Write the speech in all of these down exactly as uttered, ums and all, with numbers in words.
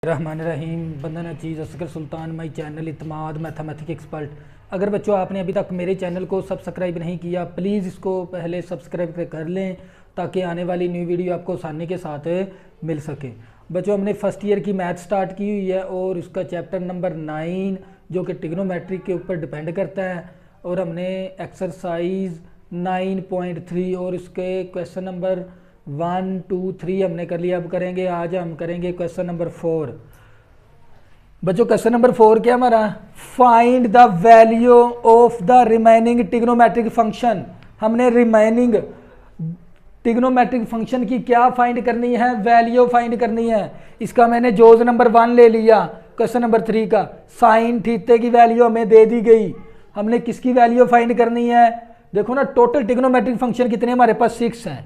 रहमानिर्रहीम बंदन Aziz Asghar Sultan my channel Itmad mathematic expert. अगर बच्चों आपने अभी तक मेरे चैनल को सब्सक्राइब नहीं किया प्लीज़ इसको पहले सब्सक्राइब कर लें ताकि आने वाली न्यू वीडियो आपको आसानी के साथ मिल सके। बच्चों हमने फ़र्स्ट ईयर की मैथ स्टार्ट की हुई है और उसका चैप्टर नंबर नाइन जो कि ट्रिग्नोमेट्रिक के ऊपर डिपेंड करता है, और हमने एक्सरसाइज नाइन पॉइंट थ्री और उसके question number one two three हमने कर लिया। अब करेंगे आज हम करेंगे क्वेश्चन नंबर फोर। बच्चों क्वेश्चन नंबर फोर क्या हमारा, find the value of the remaining trigonometric function. हमने रिमेनिंग ट्रिग्नोमेट्रिक फंक्शन की क्या फाइंड करनी है, वैल्यू फाइंड करनी है। इसका मैंने जोज नंबर वन ले लिया क्वेश्चन नंबर थ्री का। साइन थीटे की वैल्यू हमें दे दी गई, हमने किसकी वैल्यू फाइंड करनी है। देखो ना टोटल ट्रिग्नोमेट्रिक फंक्शन कितने हमारे पास, सिक्स हैं।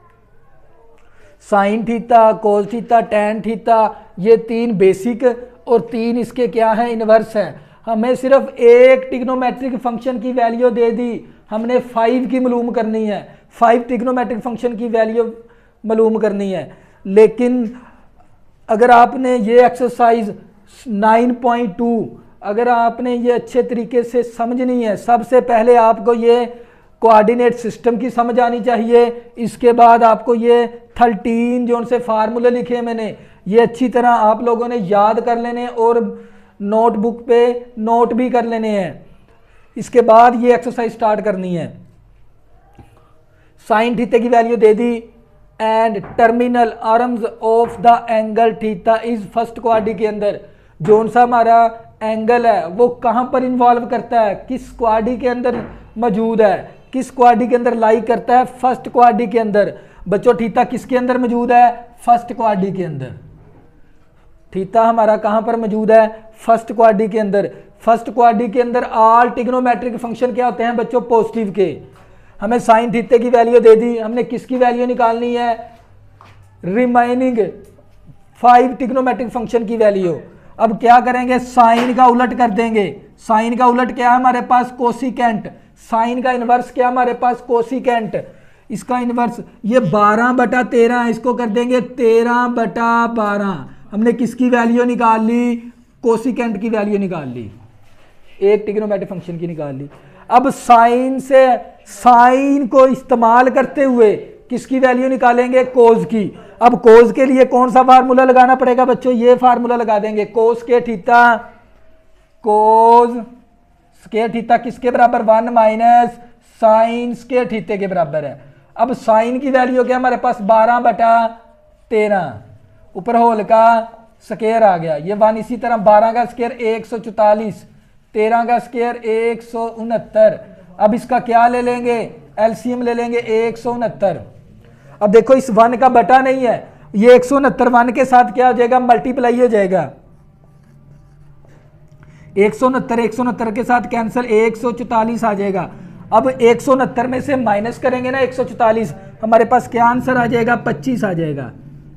Sine theta, cos theta, tan theta, ये तीन बेसिक और तीन इसके क्या हैं, इनवर्स हैं। हमें सिर्फ एक ट्रिग्नोमेट्रिक फंक्शन की वैल्यू दे दी, हमने फाइव की मालूम करनी है। फाइव ट्रिग्नोमेट्रिक फंक्शन की वैल्यू मालूम करनी है। लेकिन अगर आपने ये एक्सरसाइज नाइन पॉइंट टू अगर आपने ये अच्छे तरीके से समझनी है, सबसे पहले आपको ये कोऑर्डिनेट सिस्टम की समझ आनी चाहिए। इसके बाद आपको ये थर्टीन जो उनसे फार्मूले लिखे मैंने ये अच्छी तरह आप लोगों ने याद कर लेने और नोटबुक पे नोट भी कर लेने हैं। इसके बाद ये एक्सरसाइज स्टार्ट करनी है। साइन थीटा की वैल्यू दे दी and terminal arms of the angle theta is first quadrant के अंदर जोन सा हमारा एंगल है वो कहां पर इन्वॉल्व करता है, किस क्वाड्री के अंदर मौजूद है, किस क्वाड्री के अंदर लाई करता है, फर्स्ट क्वाड्री के अंदर। बच्चों थीटा किसके अंदर मौजूद है, फर्स्ट क्वाड्री के अंदर। थीटा हमारा कहां पर मौजूद है, फर्स्ट क्वाड्री के अंदर। फर्स्ट क्वाड्री के अंदर ऑल ट्रिग्नोमेट्रिक फंक्शन क्या होते हैं बच्चों, पॉजिटिव के। हमें साइन थीटा की वैल्यू दे दी, हमने किसकी वैल्यू निकालनी है, रिमेनिंग फाइव ट्रिग्नोमेट्रिक फंक्शन की वैल्यू। अब क्या करेंगे, साइन का उलट कर देंगे। साइन का उलट क्या है हमारे पास, कोसिकेंट। साइन का इनवर्स क्या हमारे पास, कोसिकेंट। इसका इनवर्स ये बारह बटा तेरह है, इसको कर देंगे तेरह बटा बारह। हमने किसकी वैल्यू निकाल ली, कोसिकेंट की वैल्यू निकाल ली, एक ट्रिग्नोमेट्रिक फंक्शन की निकाल ली। अब साइन से साइन को इस्तेमाल करते हुए किसकी वैल्यू निकालेंगे, कोस की। अब कोस के लिए कौन सा फार्मूला लगाना पड़ेगा बच्चों, ये फार्मूला लगा देंगे, कोस के थीटा। कोस स्क्वायर थीटा किसके बराबर, one minus sine square theta के बराबर है। अब साइन की वैल्यू क्या हमारे पास, बारह बटा तेरह, ऊपर होल का स्क्वायर आ गया, ये वन। इसी तरह बारह का स्क्वायर एक सौ चौतालीस, तेरह का स्क्वायर एक सौ उनहत्तर। अब इसका क्या ले लेंगे, एलसीएम ले लेंगे एक सौ उनहत्तर। अब देखो इस वन का बटा नहीं है, ये एक सौ उनहत्तर वन के साथ क्या हो जाएगा, मल्टीप्लाई हो जाएगा। एक सौ उनहत्तर एक सौ उनहत्तर के साथ कैंसिल, एक सौ चौतालीस आ जाएगा। अब एक सौ उनहत्तर में से माइनस करेंगे ना एक सौ चौतालीस, हमारे पास क्या आंसर आ जाएगा, पच्चीस आ जाएगा।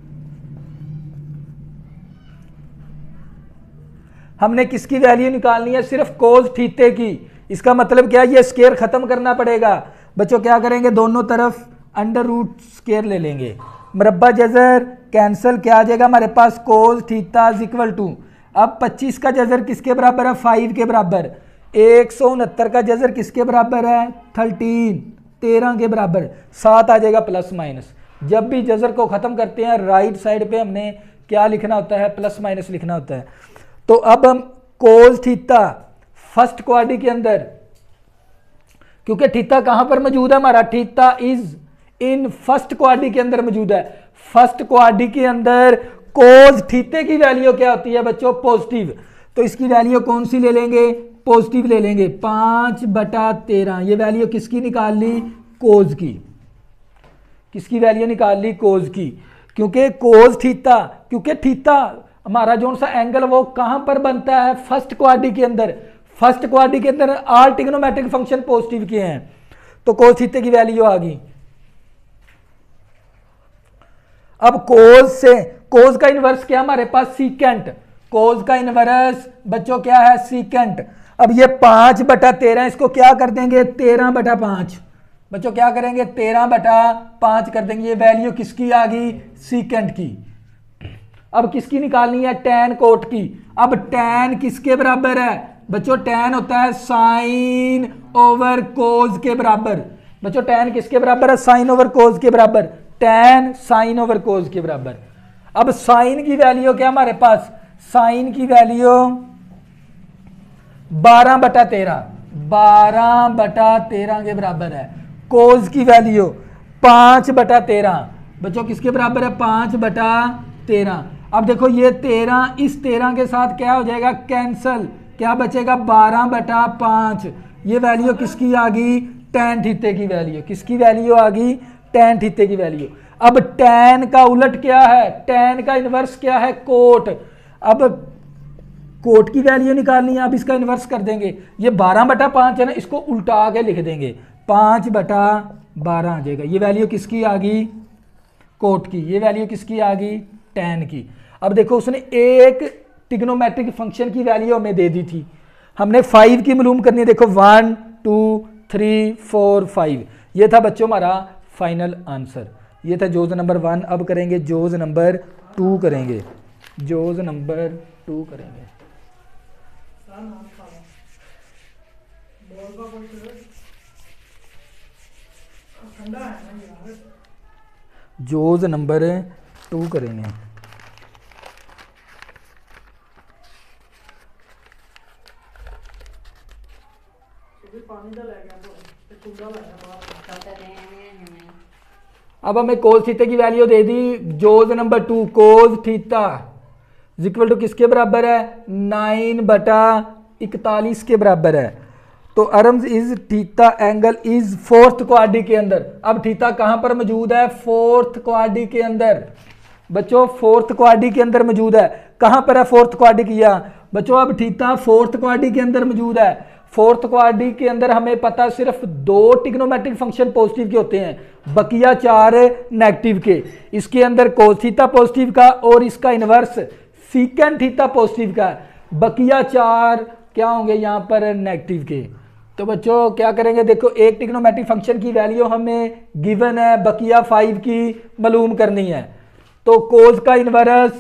हमने किसकी वैल्यू निकालनी है, सिर्फ कोस थीटे की। इसका मतलब क्या है, ये स्क्वायर खत्म करना पड़ेगा। बच्चों क्या करेंगे, दोनों तरफ अंडर रूट स्क्वायर ले लेंगे, मरब्बा जजर कैंसिल, क्या आ जाएगा हमारे पास, cos theta is equal to. अब पच्चीस का जजर किसके बराबर है, फाइव के बराबर। एक सौ उनहत्तर का जजर किसके बराबर है, थर्टीन, तेरह के बराबर। सात आ जाएगा प्लस माइनस। जब भी जजर को खत्म करते हैं राइट साइड पे हमने क्या लिखना होता है, प्लस माइनस लिखना होता है। तो अब हम कोस थीटा फर्स्ट क्वाड्री के अंदर, क्योंकि थीटा कहां पर मौजूद है हमारा, theta is in first quadrant के अंदर मौजूद है। फर्स्ट क्वाड्री के अंदर कोस थीटे की वैल्यू क्या होती है बच्चों, पॉजिटिव। तो इसकी वैल्यू कौन सी ले लेंगे, पॉजिटिव ले लेंगे, पांच बटा तेरह। ये वैल्यू किसकी निकाल ली, कोस की। किसकी वैल्यू निकाल ली, कोस की। क्योंकि कोस थीटा, क्योंकि थीटा हमारा जो सा एंगल वो कहां पर बनता है, फर्स्ट क्वाड्री के अंदर। फर्स्ट क्वाड्री के अंदर ऑल ट्रिग्नोमेट्रिक फंक्शन पॉजिटिव के हैं, तो कोस थीटा की वैल्यू आ गई। अब कोस से, कोस का इनवर्स क्या हमारे पास, सीकेंट। कोस का इनवर्स बच्चों क्या है, सीकेंट। अब ये पांच बटा तेरह, इसको क्या कर देंगे, तेरह बटा पांच। बच्चों क्या करेंगे, तेरह बटा पांच कर देंगे। ये वैल्यू किसकी आ गई, सीकेंट की। अब किसकी निकालनी है, टैन कोट की। अब टैन किसके बराबर है बच्चों, टैन होता है साइन ओवर कोज के बराबर। बच्चों टैन किसके बराबर है, साइन ओवर कोज के बराबर, टैन साइन ओवर कोज के बराबर। अब साइन की वैल्यू क्या हमारे पास, साइन की वैल्यू बारह बटा तेरह, बारह बटा तेरह के बराबर है। कोज की वैल्यू पांच बटा तेरह, बच्चों किसके बराबर है, पांच बटा तेरह। अब देखो ये तेरह इस तेरह के साथ क्या हो जाएगा, कैंसल, क्या बचेगा, बारह बटा पांच। ये वैल्यू किसकी आ गई, टैन थीटे की वैल्यू, किसकी वैल्यू आ गई, टैन थीटे की वैल्यू। अब टैन का उलट क्या है, टैन का इनवर्स क्या है, कोट। अब कोट की वैल्यू निकालनी है, अब इसका इनवर्स कर देंगे। ये बारह बटा पांच है ना, इसको उल्टा के लिख देंगे, पांच बटा बारह आ जाएगा। ये वैल्यू किसकी आ गई, कोट की। ये वैल्यू किसकी आ गई, टैन की। अब देखो उसने एक ट्रिग्नोमेट्रिक फंक्शन की वैल्यू हमें दे दी थी, हमने फाइव की मालूम करनी है। देखो one two three four five, ये था बच्चों हमारा फाइनल आंसर। ये था जोज नंबर वन। अब करेंगे जोज नंबर टू, करेंगे जोज नंबर टू करेंगे। जोज नंबर टू करेंगे। अब हमें कोस थीटा की वैल्यू दे दी, जोज number two, cos theta equal to किसके बराबर है, नाइन बटा इकतालीस के बराबर है। तो arms is theta angle is fourth quadrant के अंदर। अब थीटा कहां पर मौजूद है, फोर्थ क्वाड्री के अंदर। बच्चों फोर्थ क्वाड्री के अंदर मौजूद है। कहां पर है फोर्थ क्वाड्री किया बच्चों, अब थीटा फोर्थ क्वाड्री के अंदर मौजूद है। फोर्थ क्वाड्री के अंदर हमें पता सिर्फ दो ट्रिग्नोमेट्रिक फंक्शन पॉजिटिव के होते हैं, बकिया चार नेगेटिव के। इसके अंदर कोस थीटा पॉजिटिव का और इसका इनवर्स सीकेंट थीटा पॉजिटिव का, बकिया चार क्या होंगे यहाँ पर नेगेटिव के। तो बच्चों क्या करेंगे, देखो एक ट्रिग्नोमेट्रिक फंक्शन की वैल्यू हमें गिवन है, बकिया फाइव की मालूम करनी है। तो कोस का इनवर्स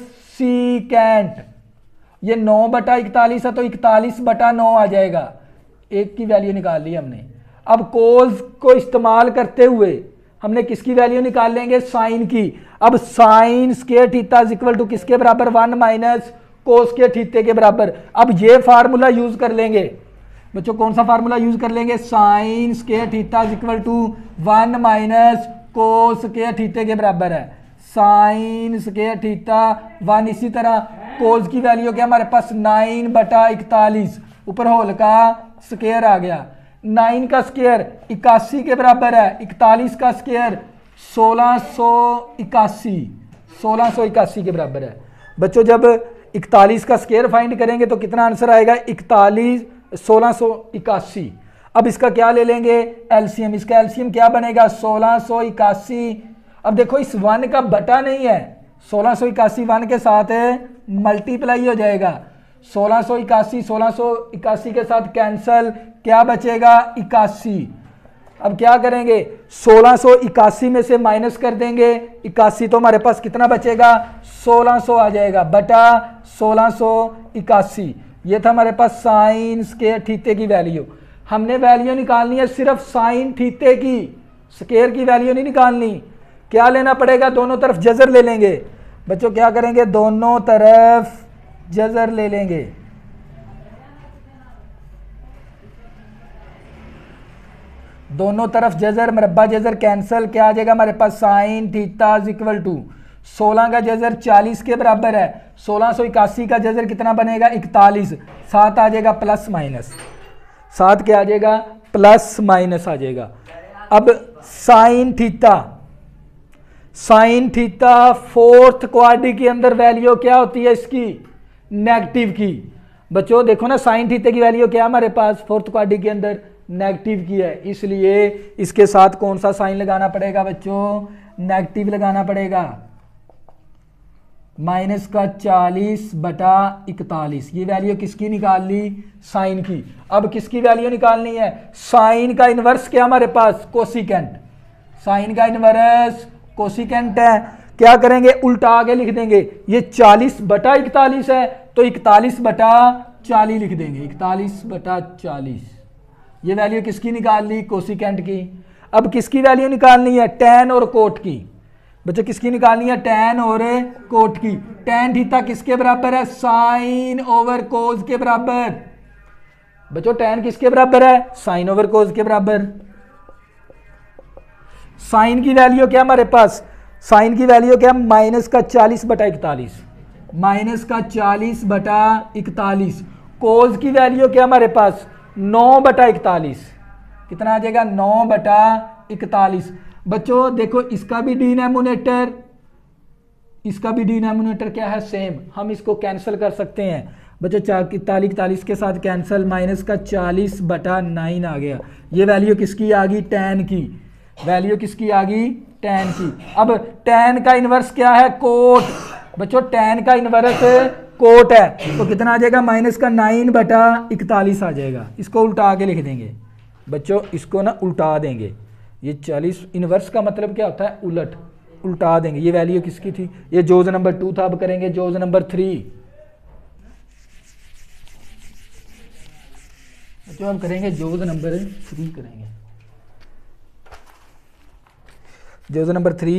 सीकेंट, ये नौ बटा इकतालीस है तो इकतालीस बटा नौ आ जाएगा, एक की वैल्यू निकाल ली हमने। अब कोस को इस्तेमाल करते हुए हमने किसकी वैल्यू निकाल लेंगे, साइन की। अब sine square theta is equal to किसके बराबर, वन माइनस कोस के थीटे के बराबर। अब ये फार्मूला यूज कर लेंगे बच्चों, कौन सा फार्मूला यूज कर लेंगे, sine square theta is equal to one minus cos के थीटे के बराबर है। साइन स्क्वायर थीटा वन, इसी तरह कोस की वैल्यू क्या हमारे पास, नाइन बटा इकतालीस, ऊपर होल का स्क्वायर आ गया। नाइन का स्क्वायर इक्यासी के बराबर है, इकतालीस का स्क्वायर सोलह सौ इक्यासी, सोलह सौ इक्यासी के बराबर है। बच्चों जब इकतालीस का स्क्वायर फाइंड करेंगे तो कितना आंसर आएगा, इकतालीस सोलह सौ इक्यासी। अब इसका क्या ले लेंगे, एलसीएम। इसका एलसीएम क्या बनेगा, सोलह सौ इक्यासी। अब देखो इस वन का बटा नहीं है, सोलह सौ इक्यासी वन के साथ मल्टीप्लाई हो जाएगा। सोलह सौ इक्यासी सोलह सौ इक्यासी के साथ कैंसल, क्या बचेगा, इक्यासी। अब क्या करेंगे, सोलह सौ इक्यासी में से माइनस कर देंगे इक्यासी, तो हमारे पास कितना बचेगा, सोलह सौ आ जाएगा बटा सोलह सौ इक्यासी। ये था हमारे पास साइन स्क्वायर थीटे की वैल्यू। हमने वैल्यू निकालनी है सिर्फ साइन थीटे की, स्क्वायर की वैल्यू नहीं निकालनी। क्या लेना पड़ेगा, दोनों तरफ जजर ले लेंगे बच्चों। क्या करेंगे, दोनों तरफ जजर ले लेंगे। दोनों तरफ जजर, मरब्बा जजर कैंसल, क्या आ जाएगा हमारे पास, sine theta is equal to सोलह का जजर चालीस के बराबर है, सोलह सौ इक्यासी का जजर कितना बनेगा, इकतालीस, सात आ जाएगा प्लस माइनस, सात क्या आ जाएगा, प्लस माइनस आ जाएगा। अब sine theta, sine theta fourth quadrant के अंदर वैल्यू क्या होती है इसकी, नेगेटिव की। बच्चों देखो ना साइन थीटा की वैल्यू क्या हमारे पास फोर्थ क्वाड्री के अंदर, नेगेटिव की है, इसलिए इसके साथ कौन सा साइन लगाना पड़ेगा बच्चों, नेगेटिव लगाना पड़ेगा। माइनस का चालीस बटा इकतालीस, ये वैल्यू किसकी निकाल ली, साइन की। अब किसकी वैल्यू निकालनी है, साइन का इनवर्स क्या हमारे पास, कोसिकेंट। साइन का इनवर्स कोसिकेंट है, क्या करेंगे, उल्टा आगे लिख देंगे। ये चालीस बटा इकतालीस है तो इकतालीस बटा चालीस लिख देंगे, इकतालीस बटा चालीस। ये वैल्यू किसकी निकाल ली, कोसिकेंट की। अब किसकी वैल्यू निकालनी है, टैन और कोट की। बच्चों किसकी निकालनी है, टैन और कोट की। टैन थीटा किसके बराबर है, साइन ओवर कोस के बराबर। बच्चों टैन किसके बराबर है, साइन ओवर कोस के बराबर। साइन की वैल्यू क्या हमारे पास, साइन की वैल्यू क्या, माइनस का चालीस बटा इकतालीस, माइनस का चालीस बटा इकतालीस। कोस की वैल्यू क्या हमारे पास, नौ बटा इकतालीस। कितना आ जाएगा, नौ बटा इकतालीस। बच्चों देखो इसका भी डिनोमिनेटर, इसका भी डिनोमिनेटर क्या है, सेम। हम इसको कैंसिल कर सकते हैं बच्चों, चार इकतालीस इकतालीस के साथ कैंसिल, माइनस का चालीस बटा नाइन आ गया। ये वैल्यू किसकी आ गई, टैन की। वैल्यू किसकी आ गई, टैन की। अब टैन का इनवर्स क्या है, कोट। बच्चों टैन का इनवर्स कोट है तो कितना आ जाएगा, माइनस का नाइन बटा इकतालीस आ जाएगा। इसको उल्टा के लिख देंगे बच्चों, इसको ना उल्टा देंगे। ये चालीस इनवर्स का मतलब क्या होता है, उलट, उल्टा देंगे। ये वैल्यू किसकी थी, ये जोज नंबर टू था। अब करेंगे जोज नंबर थ्री। जो हम करेंगे जोज नंबर थ्री करेंगे, जोज number three.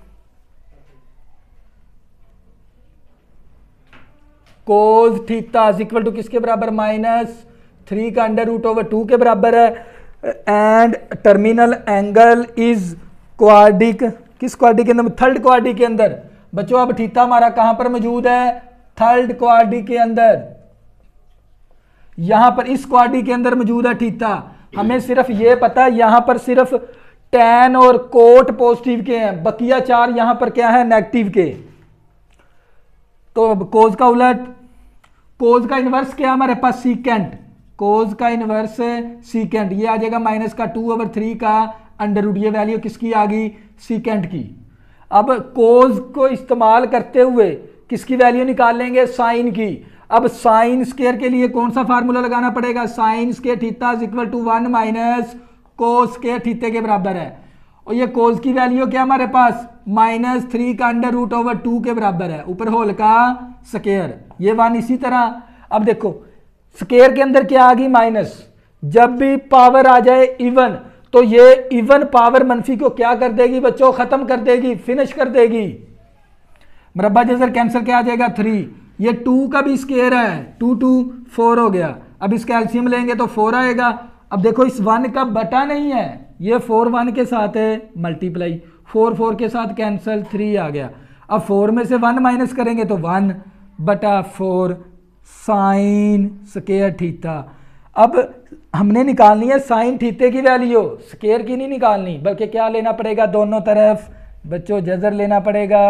Cos theta is equal to किसके बराबर, माइनस थ्री का अंडर रूट ओवर टू के बराबर है। And terminal angle is quadrant, किस क्वाड्रिक के अंदर, थर्ड क्वाड्रिक के अंदर। बच्चों अब थीटा हमारा कहां पर मौजूद है, थर्ड क्वाड्रिक के अंदर। यहां पर इस क्वाड्रिक के अंदर मौजूद है थीटा। हमें सिर्फ ये पता है यहां पर सिर्फ टैन और कोट पॉजिटिव के हैं, बकिया चार यहां पर क्या है, नेगेटिव के। तो कोस का उलट, कोस का इनवर्स क्या हमारे पास, सीकेंट। कोस का इनवर्स सीकेंट, ये आ जाएगा माइनस का टू ओवर थ्री का अंडर रूट। ये वैल्यू किसकी आ गई, सीकेंट की। अब कोस को इस्तेमाल करते हुए किसकी वैल्यू निकाल लेंगे, साइन की। अब साइन स्केयर के लिए कौन सा फार्मूला लगाना पड़ेगा, sine square theta is equal to one minus cos square theta के बराबर है। और ये कोस की वैल्यू क्या हमारे पास, माइनस थ्री का अंडर रूट ओवर टू के बराबर है, ऊपर होल का स्केयर। ये वन इसी तरह। अब देखो स्केयर के अंदर क्या आ गई, माइनस। जब भी पावर आ जाए इवन तो ये इवन पावर मनफी को क्या कर देगी बच्चों, खत्म कर देगी, फिनिश कर देगी। मरब्बा जैसे कैंसिल क्या आ जाएगा, थ्री। ये टू का भी स्केयर है, टू टू फोर हो गया। अब इसका एलसीएम लेंगे तो फोर आएगा। अब देखो इस वन का बटा नहीं है, ये फोर वन के साथ है मल्टीप्लाई, फोर फोर के साथ कैंसिल, थ्री आ गया। अब फोर में से वन माइनस करेंगे तो वन बटा फोर साइन स्केयर थीटा। अब हमने निकालनी है साइन थीटे की वैल्यू, स्केयर की नहीं निकालनी, बल्कि क्या लेना पड़ेगा, दोनों तरफ बच्चों जजर लेना पड़ेगा,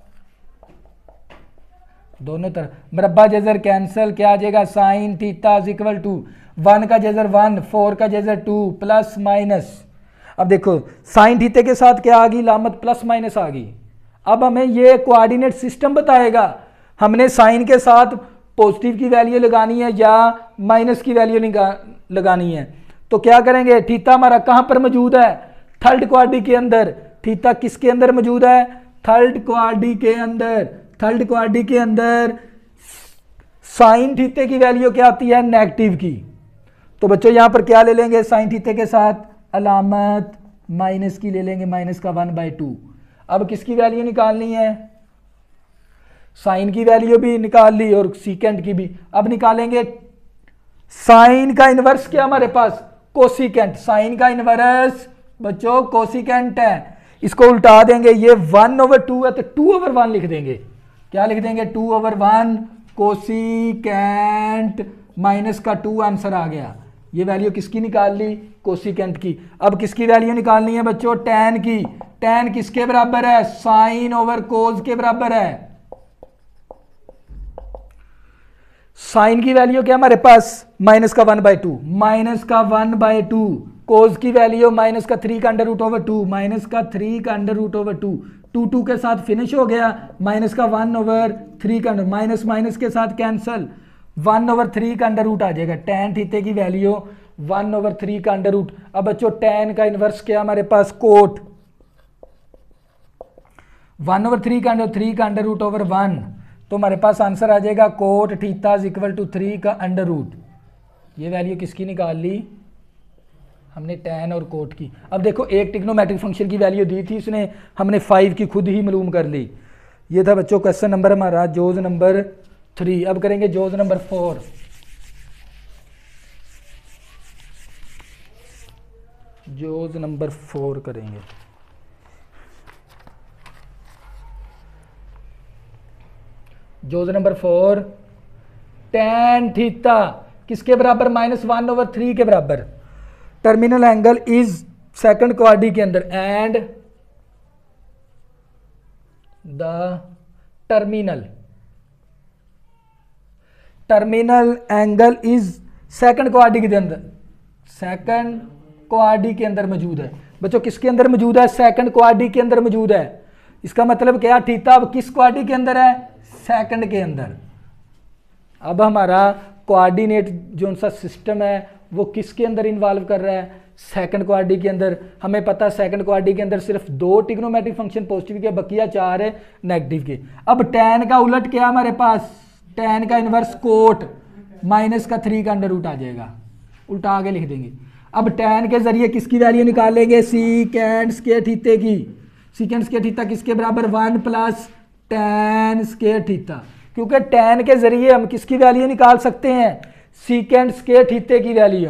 दोनों तरफ। मरब्बा जजर कैंसिल, क्या आ जाएगा, sine theta is equal to one का जजर वन, फोर का जजर टू, प्लस माइनस। अब देखो साइन थीटे के साथ क्या आ गई, लामत प्लस माइनस आ गई। अब हमें ये कोऑर्डिनेट सिस्टम बताएगा, हमने साइन के साथ पॉजिटिव की वैल्यू लगानी है या माइनस की वैल्यू लगानी है। तो क्या करेंगे, थीटा हमारा कहां पर मौजूद है, थर्ड क्वाड्रिक के अंदर। थीटा किसके अंदर मौजूद है, थर्ड क्वाड्रिक के अंदर। थर्ड क्वाड्रिक के अंदर साइन थीटे की वैल्यू क्या आती है, नेगेटिव की। तो बच्चों यहां पर क्या ले लेंगे, साइन थीटे के साथ अलामत माइनस की ले लेंगे, माइनस का वन बाई टू। अब किसकी वैल्यू निकालनी है, साइन की वैल्यू भी निकाल ली और सीकेंट की भी। अब निकालेंगे साइन का इनवर्स क्या हमारे पास, कोसिकेंट। साइन का इनवर्स बच्चों कोसिकेंट है, इसको उल्टा देंगे। ये वन ओवर टू है तो टू ओवर वन लिख देंगे। क्या लिख देंगे, two over one cosecant minus का टू, आंसर आ गया। ये वैल्यू किसकी निकाल ली, कोसिकेंट की। अब किसकी वैल्यू निकालनी है बच्चों, टैन की। टैन किसके बराबर है, साइन ओवर कोस के बराबर है। साइन की वैल्यू क्या हमारे पास, माइनस का वन बाई टू, माइनस का वन बाई टू। कोस की वैल्यू माइनस का थ्री का under root over two, minus का थ्री का under root over two. Two two के साथ फिनिश हो गया, माइनस का वन ओवर थ्री का अंडर, माइनस माइनस के साथ कैंसल, वन ओवर थ्री का अंडर रूट आ जाएगा। टैन थीटे की वैल्यू वन ओवर थ्री का अंडर रूट। अब बच्चों टैन का इनवर्स क्या हमारे पास, कोट। वन ओवर थ्री का अंडर थ्री का अंडर रूट ओवर वन, तो हमारे पास आंसर आ जाएगा cot theta is equal to three का अंडर रूट। ये वैल्यू किसकी निकाल ली हमने, टैन और कोट की। अब देखो एक ट्रिग्नोमेट्रिक फंक्शन की वैल्यू दी थी उसने, हमने फाइव की खुद ही मालूम कर ली। ये था बच्चों क्वेश्चन नंबर हमारा जोज नंबर थ्री। अब करेंगे जोज नंबर फोर। जोज नंबर फोर करेंगे। जोज नंबर फोर, टैन थीटा किसके बराबर, माइनस वन ओवर थ्री के बराबर। Terminal angle is second quadrant के अंदर and the terminal terminal angle is second quadrant के अंदर, सेकंड क्वाड्री के अंदर मौजूद है। बच्चों किसके अंदर मौजूद है, सेकंड क्वाड्री के अंदर मौजूद है। इसका मतलब क्या, थीटा अब किस क्वाड्री के अंदर है, सेकंड के अंदर। अब हमारा कोऑर्डिनेट जो सा सिस्टम है वो किसके अंदर इन्वॉल्व कर रहा है, सेकंड क्वाड्री के अंदर। हमें पता है सेकंड क्वाड्री के अंदर सिर्फ दो ट्रिग्नोमेट्रिक फंक्शन पॉजिटिव के, बकिया चार है नेगेटिव के। अब टैन का उलट क्या हमारे पास, टैन का इनवर्स कोट माइनस का थ्री का अंडर रूट आ जाएगा, उल्टा आगे लिख देंगे। अब टैन के जरिए किसकी वैल्यू निकालेंगे, सीकेंड स्क्वायर थीटा की। सीकेंड स्क्वायर थीटा किसके बराबर, one plus tan square theta, क्योंकि टैन के जरिए हम किसकी वैल्यू निकाल सकते हैं, सीकेंड स्क्वायर थीटा की वैल्यू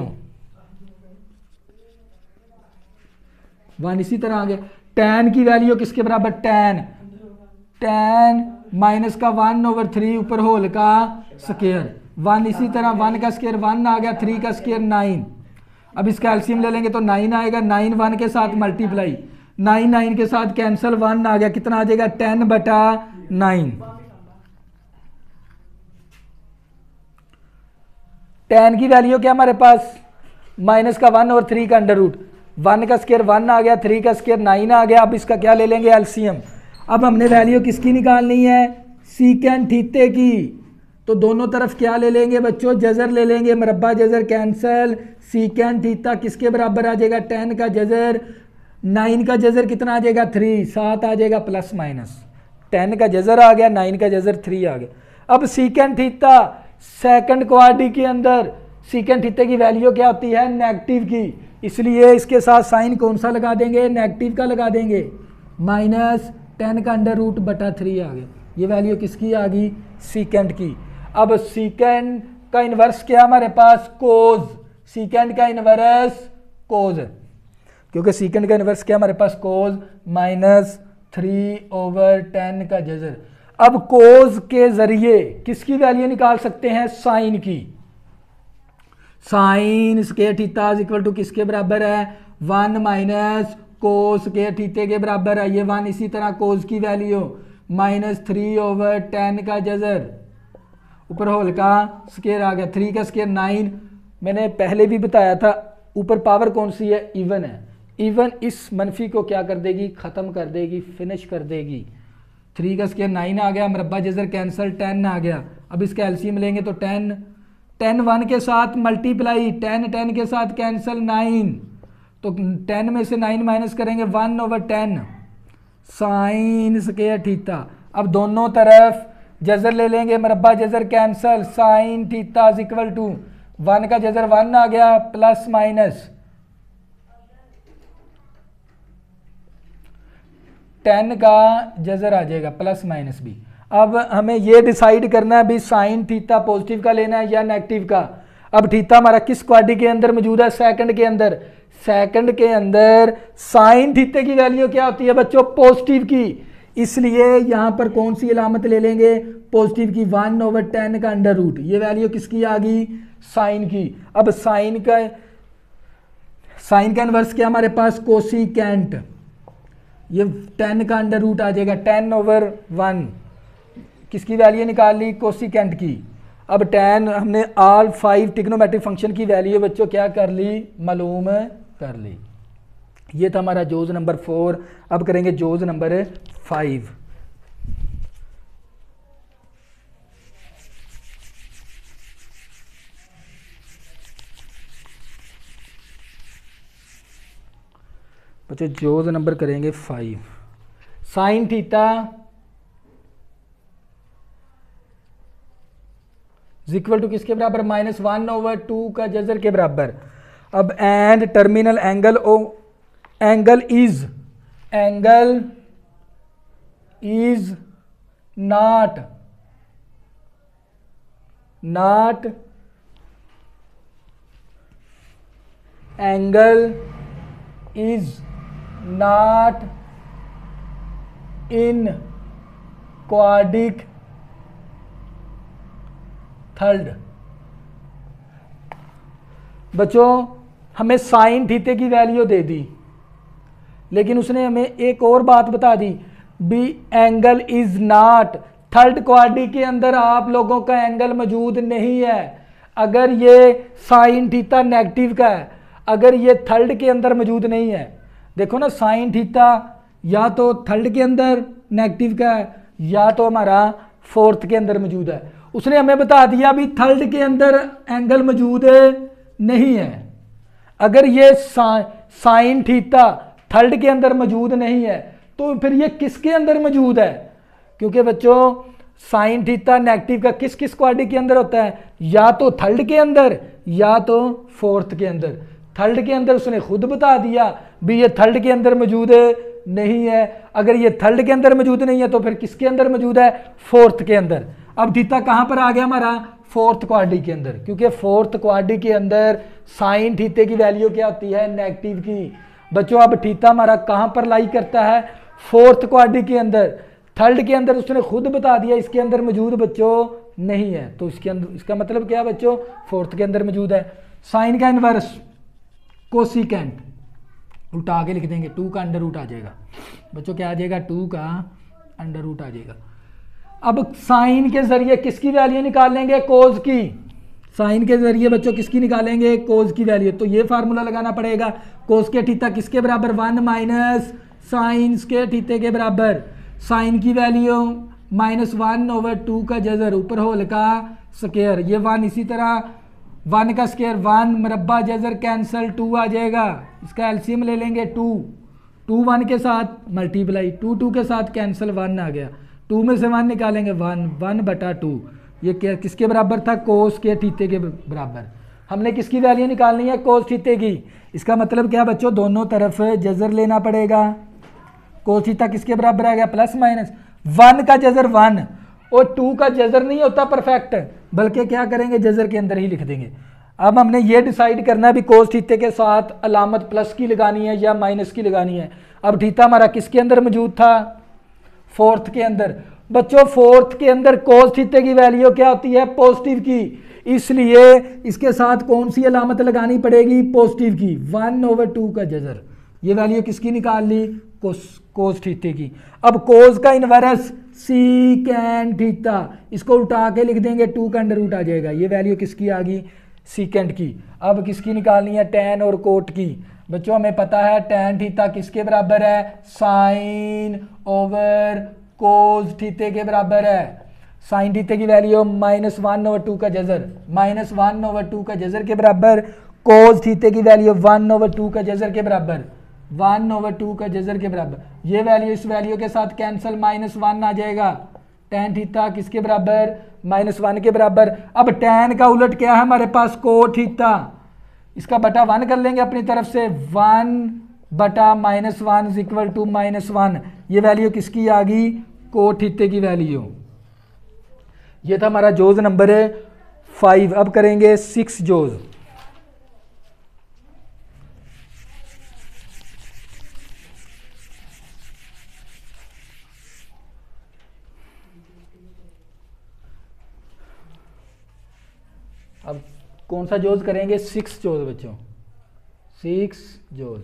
वन। इसी तरह आगे टैन की वैल्यू किसके बराबर, टैन टैन माइनस का वन ओवर थ्री ऊपर होल का स्क्वायर वन। इसी तरह वन का स्क्वायर वन आ गया, थ्री का स्क्वायर नाइन। अब इसका एलसीएम ले लेंगे तो नाइन आएगा, नाइन वन के साथ मल्टीप्लाई, नाइन नाइन के साथ कैंसल, वन आ गया, कितना आ जाएगा, टेन बटा नाइन। टेन की वैल्यू क्या हमारे पास, माइनस का वन और थ्री का अंडर रूट, वन का स्क्वायर वन आ गया, थ्री का स्क्वायर नाइन आ गया। अब इसका क्या ले लेंगे, एलसीएम। अब हमने वैल्यू किसकी निकालनी है, सीकेंड थीटे की। तो दोनों तरफ क्या ले लेंगे बच्चों, जजर ले लेंगे, मरब्बा जजर कैंसल। सीकेंड थीटा किसके बराबर आ जाएगा, टेन का जजर, नाइन का जजर कितना आ जाएगा, थ्री, सात आ जाएगा प्लस माइनस। टेन का जजर आ गया, नाइन का जजर थ्री आ गया। अब सीकेंड थीटा सेकंड क्वाड्री के अंदर, सीकेंड थीटा की वैल्यू क्या होती है, नेगेटिव की, इसलिए इसके साथ साइन कौन सा लगा देंगे, नेगेटिव का लगा देंगे, माइनस टेन का अंडर रूट बटा थ्री आ गया। ये वैल्यू किसकी आ गई, सीकेंड की। अब सीकेंड का इनवर्स क्या हमारे पास, कोज, सीकेंड का इनवर्स कोज, क्योंकि सीकेंड का इनवर्स क्या हमारे पास, cos minus three over ten का जजर। अब कोज के जरिए किसकी वैल्यू निकाल सकते हैं, साइन की। Sine square theta is equal to किसके बराबर है, one minus cos square theta के बराबर है, ये वन। इसी तरह कोस की value minus three over ten का जजर, ऊपर होल का स्क्वायर आ गया, थ्री का स्क्वायर नाइन। मैंने पहले भी बताया था ऊपर पावर कौन सी है, इवन है। इवन इस मनफी को क्या कर देगी, खत्म कर देगी, फिनिश कर देगी। थ्री का स्क्वायर नाइन आ गया, मरब्बा जजर कैंसल, टेन आ गया। अब इसका एलसीएम लेंगे तो टेन, टेन वन के साथ मल्टीप्लाई, टेन टेन के साथ कैंसल, नाइन, तो टेन में से नाइन माइनस करेंगे, one over ten sine square theta. अब दोनों तरफ जजर ले लेंगे, मरब्बा जजर cancel, sine theta is equal to one का जजर वन आ गया प्लस माइनस टेन का जजर आ जाएगा प्लस माइनस भी। अब हमें ये डिसाइड करना है भी साइन थीटा पॉजिटिव का लेना है या नेगेटिव का। अब थीटा हमारा किस क्वाड्री के अंदर मौजूद है, सेकंड के अंदर। सेकंड के अंदर साइन थीटा की वैल्यू क्या होती है बच्चों, पॉजिटिव की, इसलिए यहां पर कौन सी अलामत ले लेंगे, पॉजिटिव की, वन ओवर टेन का अंडर रूट। ये वैल्यू किसकी आ गई, साइन की। अब साइन का साइन का इनवर्स क्या हमारे पास, कोसिकेंट, ये टेन का अंडर रूट आ जाएगा, टेन ओवर वन, किसकी वैल्यू निकाल ली, कोसिकेंट की। अब टेन हमने ऑल फाइव ट्रिग्नोमेट्रिक फंक्शन की वैल्यू बच्चों क्या कर ली, मालूम कर ली। ये था हमारा जोज नंबर फोर। अब करेंगे जोज नंबर फाइव। बच्चों जोज नंबर करेंगे five. Sine theta is equal to किसके बराबर, माइनस वन ओवर टू का जजर के बराबर। अब and terminal angle o angle is angle is not not angle is not in quadrant third. बच्चों हमें साइन थीटे की वैल्यू दे दी, लेकिन उसने हमें एक और बात बता दी, B angle is not, third quadrant के अंदर आप लोगों का एंगल मौजूद नहीं है। अगर ये साइन थीटा नेगेटिव का है, अगर ये थर्ड के अंदर मौजूद नहीं है, देखो ना साइन थीटा या तो थर्ड के अंदर नेगेटिव का है या तो हमारा फोर्थ के अंदर मौजूद है। उसने हमें बता दिया भी थर्ड के अंदर एंगल मौजूद नहीं है। अगर ये सा, साइन थीटा थर्ड के अंदर मौजूद नहीं है तो फिर ये किसके अंदर मौजूद है? क्योंकि बच्चों साइन थीटा नेगेटिव का किस किस क्वाड्री के अंदर होता है, या तो थर्ड के अंदर या तो फोर्थ के अंदर। थर्ड के अंदर उसने खुद बता दिया भी ये थर्ड के अंदर मौजूद नहीं है। अगर ये थर्ड के अंदर मौजूद नहीं है तो फिर किसके अंदर मौजूद है? फोर्थ के अंदर। अब थीटा कहां पर आ गया हमारा? फोर्थ क्वाड्री के अंदर, क्योंकि फोर्थ क्वाड्री के अंदर साइन थीटे की वैल्यू क्या होती है? नेगेटिव की। बच्चों अब थीटा हमारा कहां पर लाई करता है? फोर्थ क्वाड्री के अंदर। थर्ड के अंदर उसने खुद बता दिया इसके अंदर मौजूद बच्चों नहीं है, तो इसके अंदर इसका मतलब क्या बच्चों? फोर्थ के अंदर मौजूद है। साइन का इनवर्स कोसिकेंट उल्टा आगे लिख देंगे, टू का अंडर रूट आ जाएगा बच्चों। क्या आ जाएगा? टू का अंडर रूट आ जाएगा। अब साइन के जरिए किसकी वैल्यू निकालेंगे? कोज की। साइन के जरिए बच्चों किसकी निकालेंगे? कोज की वैल्यू। तो ये फार्मूला लगाना पड़ेगा, कोस के थीटा किसके बराबर? वन माइनस साइन के थीटे के बराबर। साइन की value minus one over two का जजर ऊपर होल का स्क्वायर, ये वन इसी तरह वन का स्क्वायर, वन मरब्बा जजर कैंसल, टू आ जाएगा। इसका एलसीएम ले लेंगे टू, टू वन के साथ मल्टीप्लाई, टू टू के साथ कैंसल, वन आ गया। टू में से वन निकालेंगे, वन वन बटा टू। ये क्या किसके बराबर था? कोस के थीटे के बराबर। हमने किसकी वैल्यू निकालनी है? कोस थीटे की। इसका मतलब क्या बच्चों? दोनों तरफ जजर लेना पड़ेगा। कोस थीटा किसके बराबर आ गया? प्लस माइनस वन का जजर वन, और टू का जजर नहीं होता परफेक्ट, बल्कि क्या करेंगे? जजर के अंदर ही लिख देंगे। अब हमने ये डिसाइड करना है भी कोस थीटे के साथ अलामत प्लस की लगानी है या माइनस की लगानी है। अब थीटा हमारा किसके अंदर मौजूद था? फोर्थ के अंदर। बच्चों फोर्थ के अंदर कोस थीटे की वैल्यू क्या होती है? पॉजिटिव की। इसलिए इसके साथ कौन सी अलामत लगानी पड़ेगी? पॉजिटिव की। वन ओवर टू का जजर, ये वैल्यू किसकी निकाल ली? कोस कोस थीटे की। अब कोस का इनवर्स सीकेंट थीटा, इसको उठा के लिख देंगे, टू का अंडर रूट आ जाएगा। ये वैल्यू किसकी आ गई? सीकेंट की। अब किसकी निकालनी है? टैन और कोट की। बच्चों हमें पता है टैन थीटा किसके बराबर है? साइन ओवर कोस थीटे के बराबर है। साइन थीटे की value minus one over two का जजर, माइनस वन ओवर टू का जजर के बराबर। कोस थीटे की वैल्यू वन ओवर टू का जजर के बराबर, वन ओवर टू का जजर के बराबर। ये वैल्यू इस वैल्यू के साथ कैंसल, माइनस वन आ जाएगा। टैन थीटा किसके बराबर? माइनस वन के बराबर। अब टैन का उलट क्या है हमारे पास? Cot theta. इसका बटा वन कर लेंगे अपनी तरफ से, वन बटा minus one is equal to minus one. ये वैल्यू किसकी आ गई? कोट थीटे की वैल्यू। ये था हमारा जोज नंबर है फाइव। अब करेंगे सिक्स जोज। अब कौन सा जोज करेंगे? सिक्स जोज बच्चों, सिक्स जोज।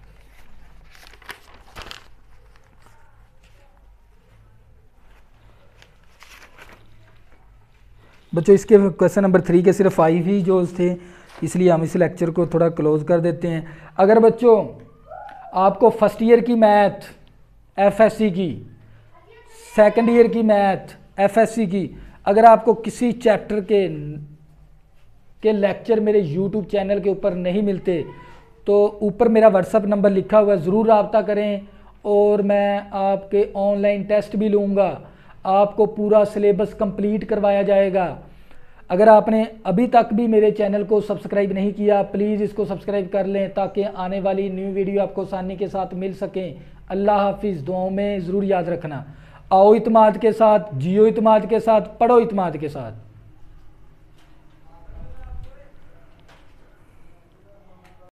बच्चों इसके क्वेश्चन नंबर थ्री के सिर्फ फाइव ही जोज थे, इसलिए हम इस लेक्चर को थोड़ा क्लोज कर देते हैं। अगर बच्चों आपको फर्स्ट ईयर की मैथ एफएससी की, सेकंड ईयर की मैथ एफएससी की, अगर आपको किसी चैप्टर के के लेक्चर मेरे यूट्यूब चैनल के ऊपर नहीं मिलते तो ऊपर मेरा व्हाट्सअप नंबर लिखा हुआ है, ज़रूर रब्ता करें और मैं आपके ऑनलाइन टेस्ट भी लूँगा। आपको पूरा सिलेबस कंप्लीट करवाया जाएगा। अगर आपने अभी तक भी मेरे चैनल को सब्सक्राइब नहीं किया, प्लीज़ इसको सब्सक्राइब कर लें ताकि आने वाली न्यू वीडियो आपको आसानी के साथ मिल सकें। अल्लाह हाफिज़। दुआओं में ज़रूर याद रखना। आओ इत्माद के साथ, जियो इत्माद के साथ, पढ़ो इत्माद के साथ।